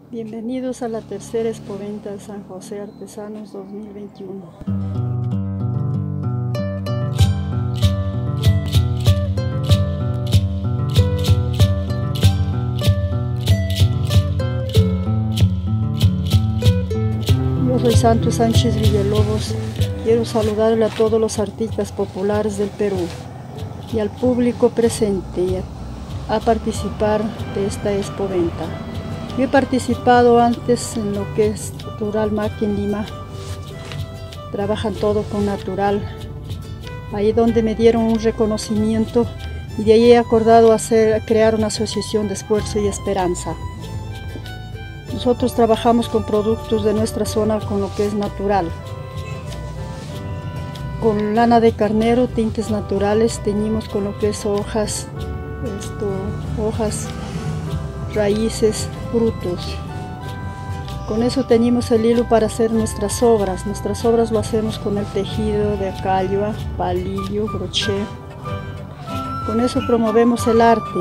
Bienvenidos a la tercera expoventa de San José Artesanos 2021. Yo soy Santos Sánchez Villalobos. Quiero saludarle a todos los artistas populares del Perú y al público presente a participar de esta expoventa. Yo he participado antes en lo que es Natural Maqui en Lima. Trabajan todo con natural. Ahí donde me dieron un reconocimiento y de ahí he acordado crear una asociación de esfuerzo y esperanza. Nosotros trabajamos con productos de nuestra zona con lo que es natural. Con lana de carnero, tintes naturales, teñimos con lo que es hojas, raíces, frutos. Con eso teñimos el hilo para hacer nuestras obras. Nuestras obras lo hacemos con el tejido de acalua, palillo, crochet. Con eso promovemos el arte.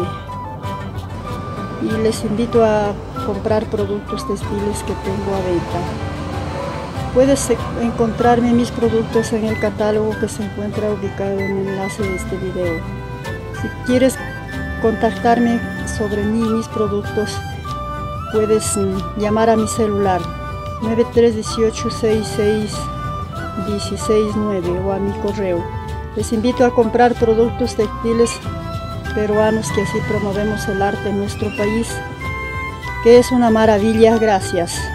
Y les invito a comprar productos textiles que tengo a venta. Puedes encontrarme mis productos en el catálogo que se encuentra ubicado en el enlace de este video. Si quieres contactarme sobre mí y mis productos, puedes llamar a mi celular 9318661669 o a mi correo. Les invito a comprar productos textiles peruanos, que así promovemos el arte en nuestro país, que es una maravilla. Gracias.